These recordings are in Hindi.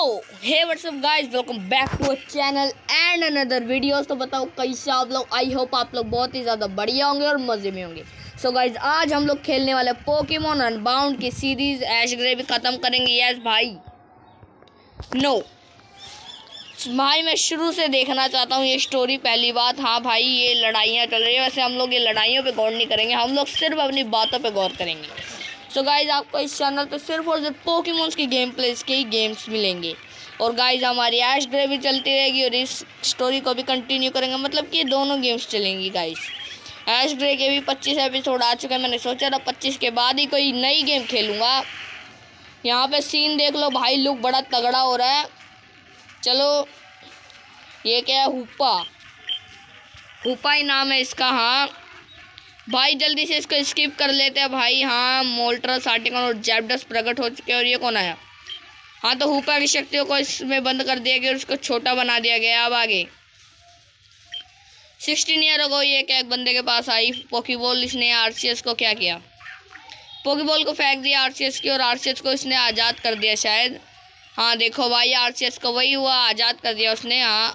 Hey what's up guys, welcome back to channel and another videos. तो बताओ कैसे आप लोग। आई होप आप लोग बहुत ही ज़्यादा बढ़िया होंगे और मज़े में होंगे। सो गाइस, आज हम लोग खेलने वाले पोकेमॉन अनबाउंड की सीरीज़ ऐश ग्रे भी ख़त्म करेंगे। यस भाई, नो भाई, मैं शुरू से देखना चाहता हूँ ये स्टोरी। पहली बात, हाँ भाई, ये लड़ाइयाँ चल रही है। वैसे हम लोग ये लड़ाइयों पे गौर नहीं करेंगे, हम लोग सिर्फ अपनी बातों पे गौर करेंगे। सो गाइज, आपको इस चैनल पे सिर्फ और सिर्फ पोकेमॉन्स की गेम प्लेस के ही गेम्स मिलेंगे। और गाइज, हमारी ऐश ग्रे भी चलती रहेगी और इस स्टोरी को भी कंटिन्यू करेंगे, मतलब कि दोनों गेम्स चलेंगी गाइज। ऐश ग्रे के भी 25 एपिसोड आ चुके हैं। मैंने सोचा था 25 के बाद ही कोई नई गेम खेलूँगा। यहाँ पे सीन देख लो भाई, लुक बड़ा तगड़ा हो रहा है। चलो, ये क्या है? हुप्पा ही नाम है इसका। हाँ भाई, जल्दी से इसको स्किप कर लेते हैं भाई। हाँ, मोल्ट्रस, आर्टिकन और जैप्डस प्रकट हो चुके हैं। और ये कौन आया? हाँ, तो हुप्पा की शक्तियों को इसमें बंद कर दिया गया और उसको छोटा बना दिया गया। अब आगे 16 ईयर अगो ये क्या एक बंदे के पास आई पोकेबॉल। इसने आरसीएस को क्या किया? पोकेबॉल को फेंक दिया आरसीएस की, और आरसीएस को इसने आज़ाद कर दिया शायद। हाँ देखो भाई, आरसीएस को वही हुआ, आज़ाद कर दिया उसने। हाँ,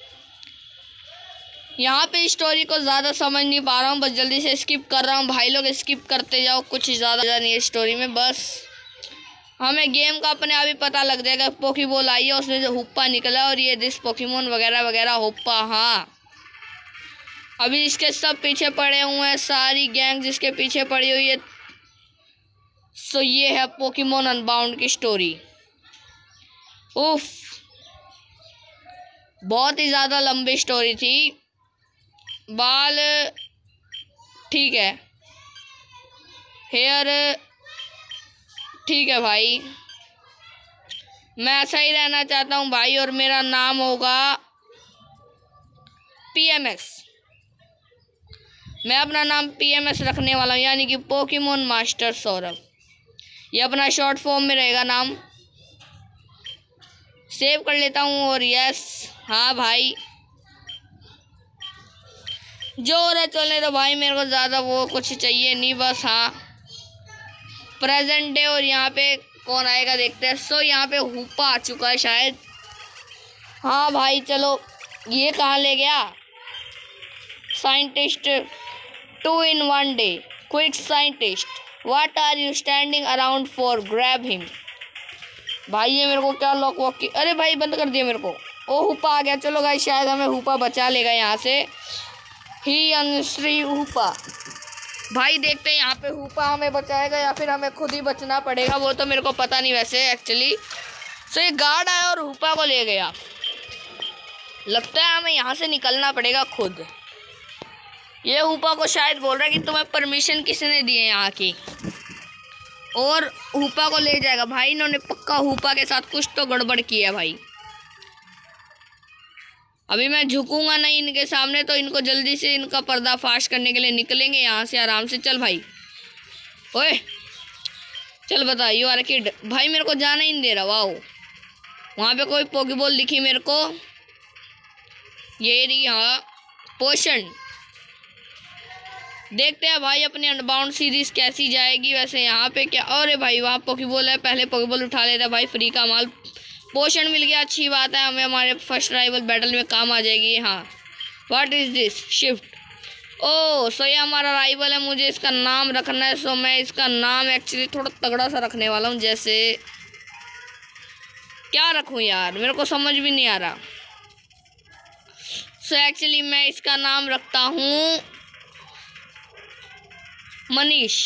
यहाँ पे स्टोरी को ज़्यादा समझ नहीं पा रहा हूँ, बस जल्दी से स्किप कर रहा हूँ। भाई लोग स्किप करते जाओ, कुछ ज़्यादा नहीं है स्टोरी में। बस हमें गेम का अपने आप ही पता लग जाएगा। पोकेबॉल आई है, उसमें से हुप्पा निकला और ये दिस पोकेमॉन वगैरह वगैरह हुप्पा। हाँ, अभी इसके सब पीछे पड़े हुए हैं, सारी गैंग जिसके पीछे पड़ी हुई है। सो ये है पोकेमॉन अनबाउंड की स्टोरी। उफ, बहुत ही ज़्यादा लंबी स्टोरी थी। बाल ठीक है, हेयर ठीक है भाई, मैं ऐसा ही रहना चाहता हूँ भाई। और मेरा नाम होगा पीएमएस। मैं अपना नाम पीएमएस रखने वाला हूँ, यानी कि पोकेमॉन मास्टर सौरभ। ये अपना शॉर्ट फॉर्म में रहेगा नाम। सेव कर लेता हूँ और यस। हाँ भाई, जो हो रहा है चलने दो भाई, मेरे को ज़्यादा वो कुछ चाहिए नहीं, बस हाँ प्रेजेंट डे। और यहाँ पे कौन आएगा देखते हैं। सो यहाँ पे हुप्पा आ चुका है शायद। हाँ भाई, चलो, ये कहाँ ले गया? Scientist 2 in 1 day, quick scientist, what are you standing around for, grab him. भाई ये मेरे को क्या लॉक वॉक की, अरे भाई बंद कर दिया मेरे को। ओ, हुप्पा आ गया। चलो गाइस, शायद हमें हुप्पा बचा लेगा यहाँ से। ही अनश्री हुप्पा। भाई देखते हैं यहाँ पे हुप्पा हमें बचाएगा या फिर हमें खुद ही बचना पड़ेगा, वो तो मेरे को पता नहीं वैसे एक्चुअली। सो ये गार्ड आया और हुप्पा को ले गया। लगता है हमें यहाँ से निकलना पड़ेगा खुद। ये हुप्पा को शायद बोल रहा है कि तुम्हें परमिशन किसने दी है यहाँ की, और हुप्पा को ले जाएगा। भाई इन्होंने पक्का हुप्पा के साथ कुछ तो गड़बड़ किया भाई। अभी मैं झुकूंगा नहीं इनके सामने, तो इनको जल्दी से इनका पर्दाफाश करने के लिए निकलेंगे यहाँ से आराम से। चल भाई, ओए चल, बता, यू आर किड। भाई मेरे को जाना ही नहीं दे रहा। वाओ, वहाँ पे कोई पोकेबॉल दिखी मेरे को, ये रही। हाँ, पोशन। देखते हैं भाई अपनी अनबाउंड सीरीज कैसी जाएगी। वैसे यहाँ पे क्या, अरे भाई वहाँ पोकेबॉल है, पहले पोकेबॉल उठा लेता है भाई, फ्री का माल। पोशन मिल गया, अच्छी बात है, हमें हमारे फर्स्ट राइवल बैटल में काम आ जाएगी। हाँ, what is this shift. Oh, so ये हमारा राइवल है, मुझे इसका नाम रखना है। सो मैं इसका नाम एक्चुअली थोड़ा तगड़ा सा रखने वाला हूँ। जैसे क्या रखूँ यार, मेरे को समझ भी नहीं आ रहा। सो एक्चुअली मैं इसका नाम रखता हूँ मनीष।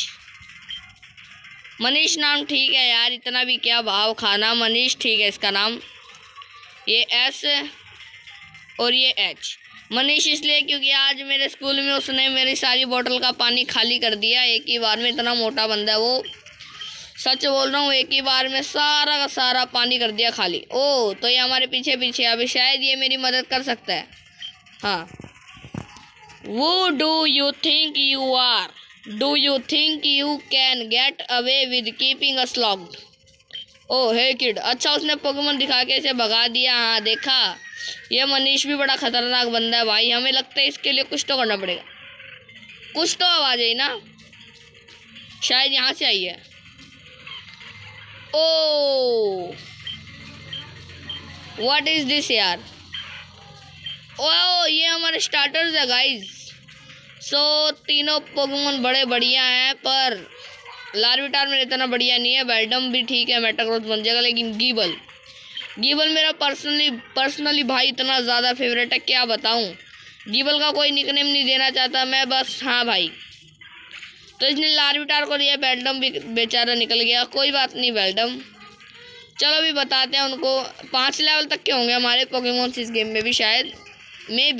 मनीष नाम ठीक है यार, इतना भी क्या भाव खाना। मनीष ठीक है इसका नाम। ये एस और ये एच। मनीष इसलिए क्योंकि आज मेरे स्कूल में उसने मेरी सारी बोतल का पानी खाली कर दिया एक ही बार में। इतना मोटा बंदा है वो, सच बोल रहा हूँ, एक ही बार में सारा का सारा पानी कर दिया खाली। ओह, तो ये हमारे पीछे पीछे, अभी शायद ये मेरी मदद कर सकता है। हाँ, वो do you think you are, Do you think you can get away with keeping us locked? Oh hey kid। अच्छा, उसने पोकेमॉन दिखा के इसे भगा दिया। हाँ देखा, ये मनीष भी बड़ा खतरनाक बंदा है भाई। हमें लगता है इसके लिए कुछ तो करना पड़ेगा। कुछ तो आवाज़ आई ना, शायद यहाँ से आई है। ओह व्हाट इज दिस यार। ओह ये हमारे स्टार्टर्स है गाइज। सो तीनों पोकेमोन बड़े बढ़िया हैं, पर लार्विटार मेरा इतना बढ़िया नहीं है। बेल्डम भी ठीक है, मेटाग्रोथ बन जाएगा, लेकिन गीबल मेरा पर्सनली भाई इतना ज़्यादा फेवरेट है, क्या बताऊँ। गीबल का कोई निकनेम नहीं देना चाहता मैं, बस हाँ भाई। तो इसने लार्विटार को दिया, बेल्डम भी बेचारा निकल गया। कोई बात नहीं बेल्डम, चलो अभी बताते हैं उनको। 5 लेवल तक के होंगे हमारे पोकेमोन्स इस गेम में भी शायद, मे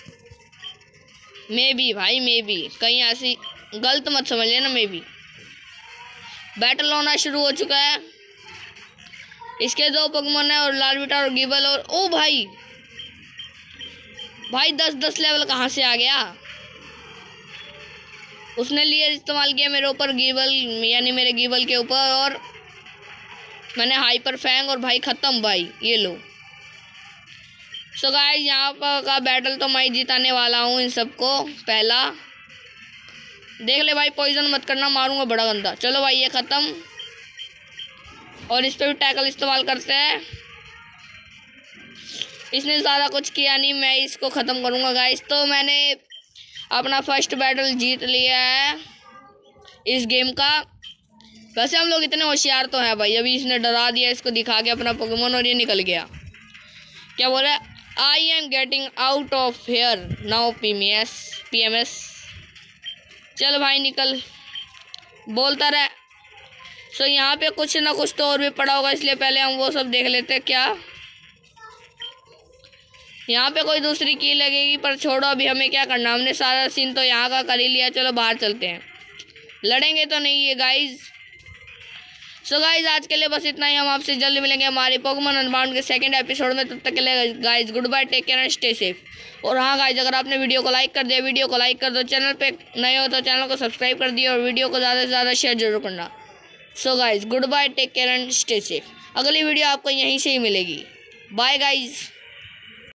बी भाई, मे बी कहीं ऐसी गलत मत समझ लेना। मे बी बैटल होना शुरू हो चुका है। इसके 2 पोकेमोन है, और लार्विटार और गीबल। और ओ भाई 10 लेवल कहाँ से आ गया। उसने लिए इस्तेमाल किया मेरे ऊपर गीबल, यानी मेरे गीबल के ऊपर, और मैंने हाइपर फैंग, और भाई ख़त्म भाई, ये लो। सो गाइस यहाँ पर का बैटल तो मैं जिताने वाला हूँ इन सबको। पहला देख ले भाई, पॉइजन मत करना, मारूंगा बड़ा गंदा। चलो भाई ये ख़त्म, और इस पर भी टैकल इस्तेमाल करते हैं। इसने ज़्यादा कुछ किया नहीं, मैं इसको ख़त्म करूँगा गाइस। तो मैंने अपना फर्स्ट बैटल जीत लिया है इस गेम का। वैसे हम लोग इतने होशियार तो हैं भाई। अभी इसने डरा दिया, इसको दिखा के अपना पोकेमोन, और ये निकल गया। क्या बोल रहा है, I am getting out of here now PMS। चल भाई निकल, बोलता रहे। सो यहाँ पे कुछ ना कुछ तो और भी पड़ा होगा, इसलिए पहले हम वो सब देख लेते हैं। क्या यहाँ पे कोई दूसरी की लगेगी, पर छोड़ो अभी हमें क्या करना, हमने सारा सीन तो यहाँ का कर ही लिया। चलो बाहर चलते हैं, लड़ेंगे तो नहीं है गाइज। सो गाइज आज के लिए बस इतना ही। हम आपसे जल्दी मिलेंगे हमारे पोकेमॉन अनबाउंड के 2nd एपिसोड में। तब तक के लिए guys good bye, take care and stay safe. और हाँ गाइज, अगर आपने वीडियो को लाइक कर दिया, वीडियो को लाइक कर दो। चैनल पे नए हो तो चैनल को सब्सक्राइब कर दिया, और वीडियो को ज़्यादा से ज़्यादा शेयर जरूर करना। So guys good bye, take care and stay safe. अगली वीडियो आपको यहीं से ही मिलेगी। Bye guys.